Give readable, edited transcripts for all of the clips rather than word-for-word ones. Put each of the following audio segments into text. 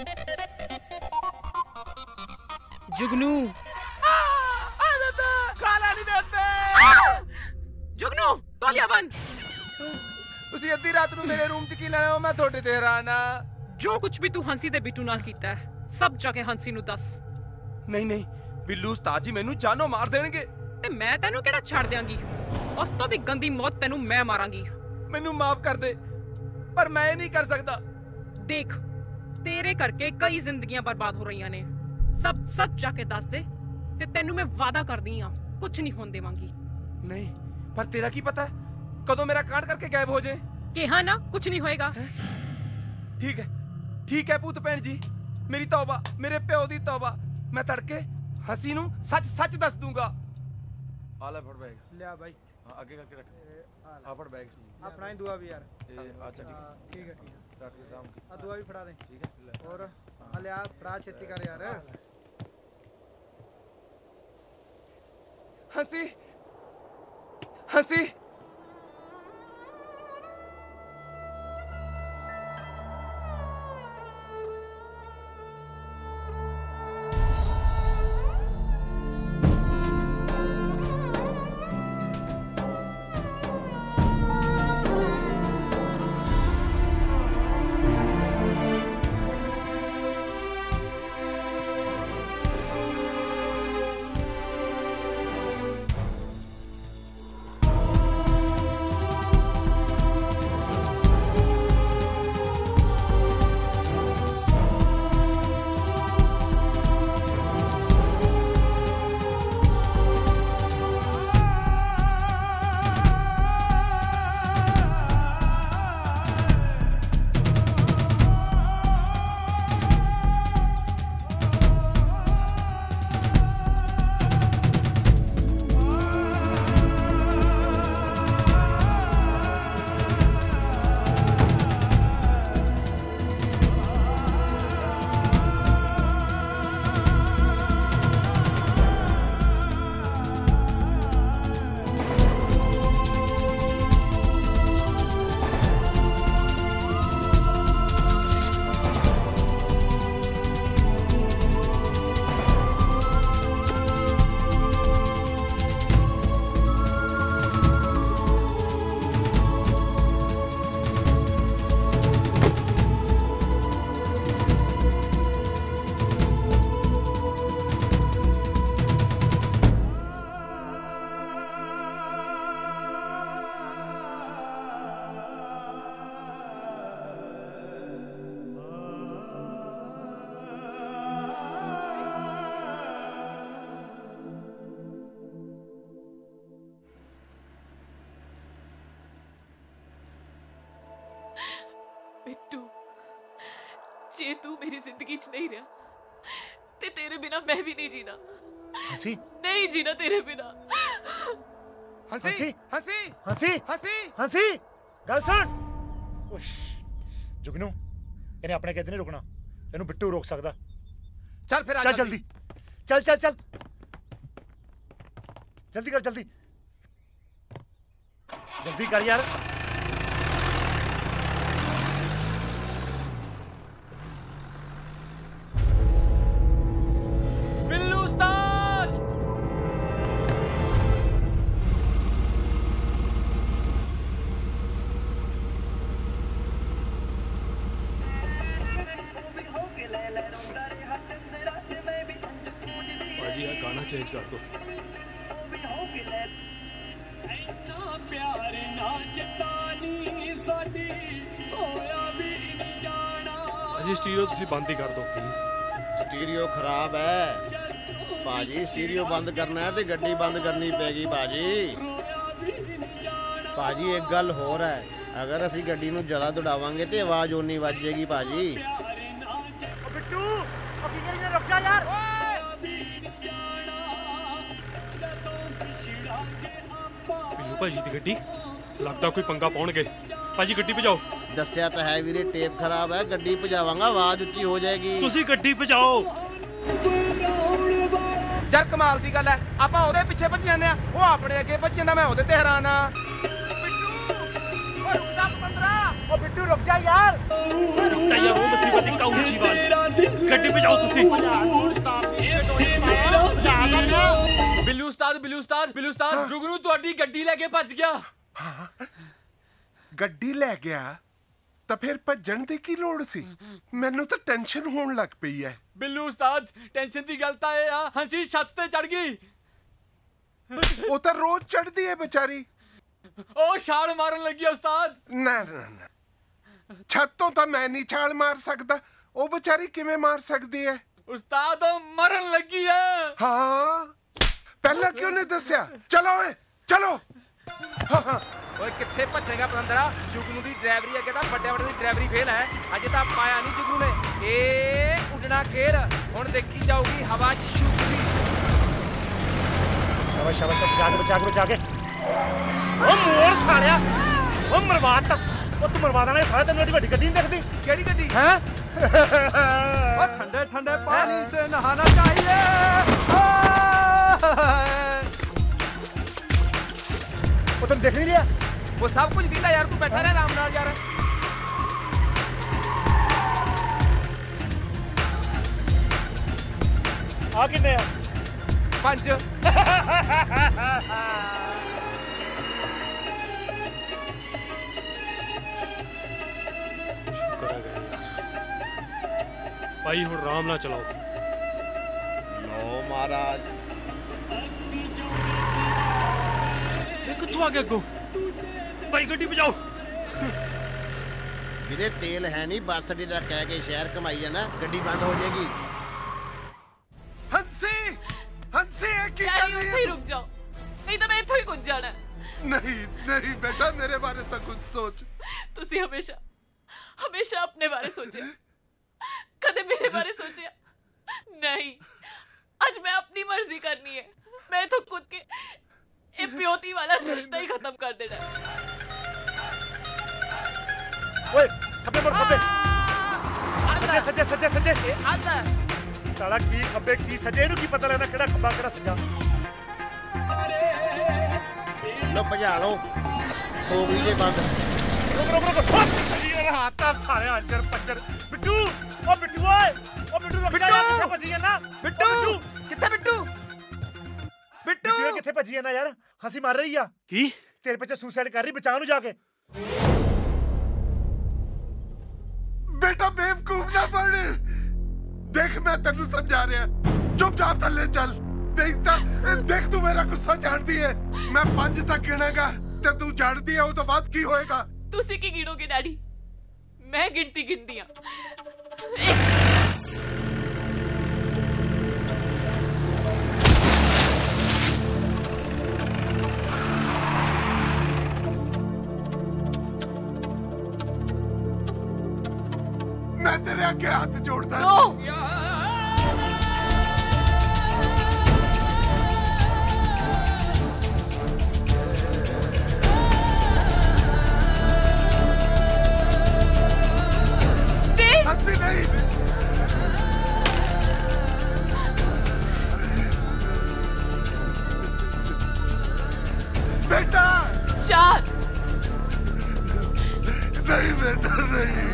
जुगनू खाला नहीं देते। जुगनू तौलिया बन। ਤੁਸੀਂ ਅੱਧੀ ਰਾਤ ਨੂੰ ਮੇਰੇ ਰੂਮ 'ਚ ਕੀ ਲੈਣਾ ਮੈਂ ਤੁਹਾਡੇ ਤੇ ਹੈਰਾਨ ਆ। जो कुछ भी तू हंसी दे बिट्टू नाल कीता है सब जाके हंसी नु दस। ਨਹੀਂ ਨਹੀਂ ਬਿੱਲੂ ਉਸਤਾਦ ਜੀ ਮੈਨੂੰ ਜਾਨੋਂ ਮਾਰ ਦੇਣਗੇ। ਤੇ ਮੈਂ ਤੈਨੂੰ ਕਿਹੜਾ ਛੱਡ ਦਿਆਂਗੀ, ਉਸ ਤੋਂ ਵੀ ਗੰਦੀ ਮੌਤ ਤੈਨੂੰ ਮੈਂ ਮਾਰਾਂਗੀ। ਮੈਨੂੰ ਮਾਫ ਕਰ ਦੇ ਪਰ ਮੈਂ ਇਹ ਨਹੀਂ ਕਰ ਸਕਦਾ। देख तेरे करके कई जिंदगियां बर्बाद हो रही ने, सब सच जाके दस दे ते तेनू मैं वादा करदी हां कुछ नहीं होने देवांगी। नहीं पर तेरा की पता कदों मेरा कांड करके गायब हो जाए। कहा ना कुछ नहीं होएगा। ठीक है भूत भैन जी, मेरी तौबा, मेरे प्यो दी तौबा। मैं तड़के हंसी नू सच सच दस दूंगा। आ ले फड़ बैग लिया भाई। हां आगे करके रख। आ फड़ बैग अपना ही दुआ भी यार। अच्छा ठीक है रख के सामने आ दुआ भी फड़ा दे। ठीक है और आ ले आ फड़ा छेती कर यार। हंसी हंसी बिट्टू जे तू मेरी जिंदगी च नहीं रहा ते तेरे बिना मैं भी नहीं जीना। हंसी नहीं जीना तेरे बिना। हंसी हंसी हंसी हंसी हंसी गल सुन। जुगनू इन्हें अपने कहते नहीं रुकना, इन्हें बिट्टू रोक सकता। चल फिर चल जल्दी चल चल चल जल्दी कर जल्दी जल्दी कर यार। बिल्लू उस्ताद भाजी यार गाना चेंज कर दो। भाजी स्टीरियो तुसी बंद ही कर दो प्लीज। स्टीरियो खराब है भाजी, स्टीरियो बंद करना है तो गड्डी बंद करनी पैगी भाजी। भाजी एक गल होर है, अगर असी गड्डी नूं ज़्यादा दौड़ावांगे तो आवाज़ ओनी वजेगी भाजी। बिट्टू रुक जा यार। बिल्लू भाजी दी गड्डी लगता कोई पंगा पाउणगे। भाजी गड्डी भजाओ। दस्या तो है वीरे टेप खराब है, गड्डी भजावांगा आवाज़ उच्ची हो जाएगी। तुसी गड्डी भजाओ। यार कमाल दी गल है, आपां ओदे पिछे भज जाने आ, वो अपने अगे भज जांदा, मैं ओदे ते हैरान आ। बिट्टू रुक जा 15। बिट्टू रुक जा यार। रुक जा यार, वो मुसीबत का ऊंची वाली। ਗੱਡੀ ਭਜਾਓ ਤੁਸੀਂ। ਬਿੱਲੂ ਉਸਤਾਦ ਜੁਗਨੂ ਤੁਹਾਡੀ ਗੱਡੀ ਲੈ ਕੇ ਭੱਜ ਗਿਆ। ਗੱਡੀ ਲੈ ਗਿਆ ਤਾਂ ਫਿਰ ਭੱਜਣ ਦੀ ਕੀ ਲੋੜ ਸੀ? ਮੈਨੂੰ ਤਾਂ ਟੈਨਸ਼ਨ ਹੋਣ ਲੱਗ ਪਈ ਹੈ। ਬਿੱਲੂ ਉਸਤਾਦ ਟੈਨਸ਼ਨ ਦੀ ਗੱਲ ਤਾਂ ਇਹ ਆ ਹੰਸੀ ਛੱਤ ਤੇ ਚੜ ਗਈ। ਉਹ ਤਾਂ ਰੋਜ਼ ਚੜਦੀ ਹੈ ਵਿਚਾਰੀ। ਉਹ ਛਾਲ ਮਾਰਨ ਲੱਗੀ ਉਸਤਾਦ। ਨਾ ਨਾ ਨਾ, ਛੱਤ ਤੋਂ ਤਾਂ ਮੈਂ ਨਹੀਂ ਛਾਲ ਮਾਰ ਸਕਦਾ। ਉਹ ਵਿਚਾਰੀ ਕਿਵੇਂ ਮਾਰ ਸਕਦੀ ਹੈ? ਉਸਤਾਦ ਉਹ ਮਰਨ ਲੱਗੀ ਹੈ। ਹਾਂ, ਪਹਿਲਾਂ ਕਿਉਂ ਨਹੀਂ ਦੱਸਿਆ? ਚਲੋ ਓਏ ਚਲੋ। ਓਏ ਕਿੱਥੇ ਭੱਜੇਗਾ ਪਤੰਦਰਾ? ਜੁਗਨੂ ਦੀ ਡਰਾਈਵਰੀ ਅੱਗੇ ਤਾਂ ਵੱਡੇ ਵੱਡੇ ਦੀ ਡਰਾਈਵਰੀ ਫੇਲ ਹੈ। ਅਜੇ ਤਾਂ ਪਾਇਆ ਨਹੀਂ ਜੁਗਨੂ ਨੇ। ਇਹ ਉੱਡਣਾ ਖੇਰ ਹੁਣ ਦੇਖੀ ਜਾਊਗੀ ਹਵਾ 'ਚ ਸ਼ੂਕਰੀ। शाबाश शाबाश, बचा के ओ मोर सालिया, ओ मरवाता। ओ तू मरवा देना सारा। तेन एडी वड्डी गड्डी नहीं देखदी? ਕਿਹੜੀ ਗੱਡੀ? हैं ਉਹ ਠੰਡੇ ਠੰਡੇ ਪਾਣੀ ਸੇ ਨਹਾना चाहिए। ओ तुम देख नहीं रहा? ਉਹ ਸਭ ਕੁਝ ਦਿੰਦਾ ਯਾਰ, ਤੂੰ ਬੈਠਾ ਰਹਿ ਆਰਾਮ ਨਾਲ ਯਾਰ। आ किन्ने आ? 5 ਸ਼ੁਕਰ ਹੈ ਭਾਈ, ਹੁਣ ਆਰਾਮ ਨਾਲ ਚਲਾਓ। ਲੋ ਮਹਾਰਾਜ। ਇਹ ਕਿੱਥੋਂ ਆ ਗਿਆ ਅੱਗੋਂ? ਭਾਈ ਗੱਡੀ ਭਜਾਓ। ਵੀਰੇ ਤੇਲ ਹੈ ਨਹੀਂ, ਬੱਸ ਅੱਡੇ ਦਾ ਕਹਿ ਕੇ ਸ਼ਹਿਰ ਕਮਾਈ ਜਾਣਾ, ਗੱਡੀ ਬੰਦ ਹੋ ਜਾਏਗੀ। ਹੰਸੀ, ਹੰਸੀ ਇਹ ਕੀ ਕਰ ਡੈਡੀ ਰਹੀ ਉੱਥੇ ਹੀ ਹੈ? ਰੁਕ ਜਾਓ, ਨਹੀਂ ਤਾਂ ਮੈਂ ਇੱਥੋਂ ਹੀ ਕੁੱਝ ਜਾਣਾ ਹੈ। ਨਹੀਂ ਨਹੀਂ ਬੇਟਾ, ਮੇਰੇ ਬਾਰੇ ਤਾਂ ਕੁਝ ਸੋਚ। ਤੁਸੀਂ ਹਮੇਸ਼ਾ ਆਪਣੇ ਬਾਰੇ ਸੋਚਿਆ, ਕਦੇ ਮੇਰੇ ਬਾਰੇ ਸੋਚਿਆ ਨਹੀਂ। ਅੱਜ ਮੈਂ ਆਪਣੀ ਮਰਜ਼ੀ ਕਰਨੀ ਹੈ। ਮੈਂ ਤਾਂ खुद के ਇਹ ਪਿਓਤੀ ਵਾਲਾ ਰਿਸ਼ਤਾ ਹੀ ਖਤਮ ਕਰ ਦੇਣਾ ਹੈ। ओए खब्बे मुड़, खब्बे सज्जे सज्जे सज्जे सज्जे। ਆਂਦਾ साला की खब्बे की सज्जे, इहनू की पता लगना केड़ा खब्बा केड़ा सज्जा? ਲੋ ਭਜਾ ਲਓ, ਹੋ ਗਈ ਜੇ ਬੰਦ। रुक रुक रुक। अरे हाथा सारे अंजर पंजर। बिट्टू, ओ बिट्टू ओए, ओ बिट्टू रुक जा यार, किथे भजी जाना? ਬਿੱਟੂ ਕਿੱਥੇ ਬਿੱਟੂ? बिट्टू ये किथे भजी जाना यार? हंसी मार रही है ਕੀ? तेरे पीछे सुसाइड कर रही, बचा नू जाके। बेटा बेवकूफ ना बन। देख मैं तेनू समझा रहा, चुपचाप थल्ले चल। देख तू मेरा गुस्सा जानती है। मैं 5 तक गिनागा ते तू जानती है उस बाद की होएगा। ਤੁਸੀਂ ਕੀ ਗਿਣੋਗੇ ਡੈਡੀ? ਮੈਂ ਗਿਣਤੀ ਗਿਣਦੀ ਆ। मैं तेरे आगे हाथ जोड़ता। हंसी नहीं। बेटा 4 नहीं बेटा नहीं,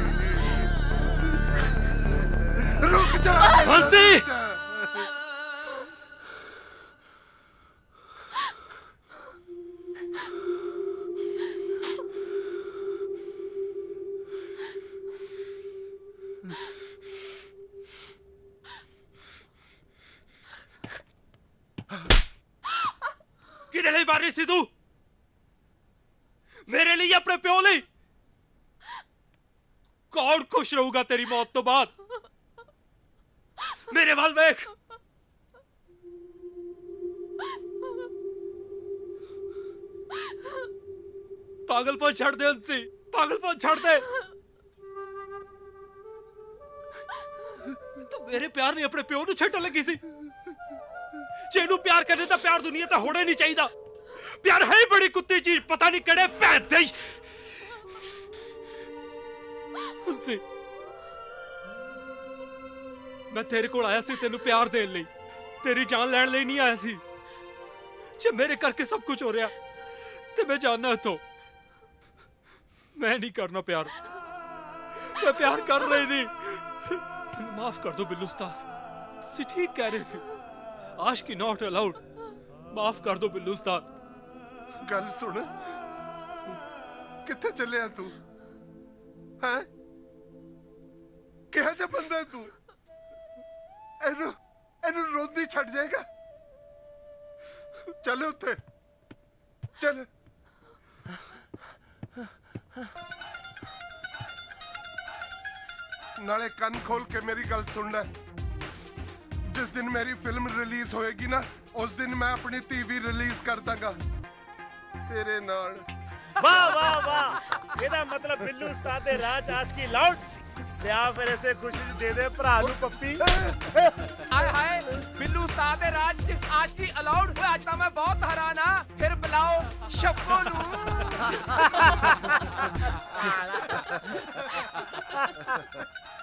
रुक जा। हंसी! किधर ले मार रही थी तू? मेरे लिए, अपने प्यो लिए? कौन खुश रहूगा तेरी मौत तो बाद? मेरे वाल देख। पागलपन छड़ दे हंसी, पागलपन छड़ दे। तू मेरे प्यार नहीं अपने प्यो नूं छड्डण लगी सी। जे नूं प्यार करने दा प्यार दुनिया ते होना नहीं चाहिदा। प्यार है ही बड़ी कुत्ती चीज, पता नहीं किहड़े भैन दे। हंसी, मैं तेरे कोल आया सी तेनू प्यार देने लई, तेरी जान लैण लई नहीं आया सी। जे मेरे करके सब कुछ हो रहा ते मैं जानना तो मैं नहीं करना प्यार। मैं प्यार कर रही नहीं, ਮੈਨੂੰ ਮਾਫ ਕਰ ਦਿਓ ਬਿੱਲੂ ਉਸਤਾਦ, ਤੁਸੀਂ ਠੀਕ ਕਹਿ ਰਹੇ ਸੀ, ਆਸ਼ਕੀ ਨਾਟ ਅਲਾਉਡ। ਮਾਫ ਕਰ ਦਿਓ ਬਿੱਲੂ ਉਸਤਾਦ। ਗੱਲ ਸੁਣ, ਕਿੱਥੇ ਚੱਲਿਆ ਤੂੰ? ਹੈ ਕਿਹੋ ਜਿਹਾ ਬੰਦਾ ਤੂੰ? ਇਹਨੂੰ ਰੋਂਦੀ ਛੱਡ ਜਾਏਗਾ? ਚੱਲ ਉੱਥੇ ਚੱਲ। ਨਾਲੇ ਕੰਨ ਖੋਲ ਕੇ ਮੇਰੀ ਗੱਲ ਸੁਣ ਲੈ। जिस दिन मेरी फिल्म रिलीज होएगी ना, उस दिन मैं अपनी टीवी रिलीज कर दूंगा तेरे नाल। वाह वाह वाह, ਇਹਦਾ ਮਤਲਬ ਬਿੱਲੂ ਉਸਤਾਦ ਦੇ ਰਾਜ ਆਸ਼ਕੀ ਲਾਊਡ ਸਿਆ। ਫਿਰ ਇਸੇ ਖੁਸ਼ੀ ਦੇ ਦੇ ਭਰਾ ਨੂੰ ਪੱਪੀ। ਆਏ ਹਾਏ, ਬਿੱਲੂ ਉਸਤਾਦ ਦੇ ਰਾਜ ਚ ਆਸ਼ਕੀ ਅਲਾਉਡ। ਓਏ ਅੱਜ ਤਾਂ ਮੈਂ ਬਹੁਤ ਹੈਰਾਨ ਆ। ਫਿਰ ਬੁਲਾਓ ਸ਼ੱਪੋ ਨੂੰ।